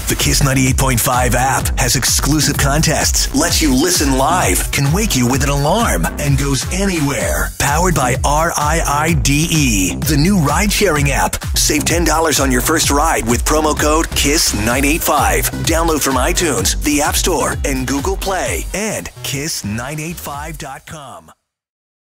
The Kiss 98.5 app has exclusive contests, lets you listen live, can wake you with an alarm, and goes anywhere. Powered by RIIDE, the new ride-sharing app. Save $10 on your first ride with promo code KISS985. Download from iTunes, the App Store, and Google Play, and kiss985.com.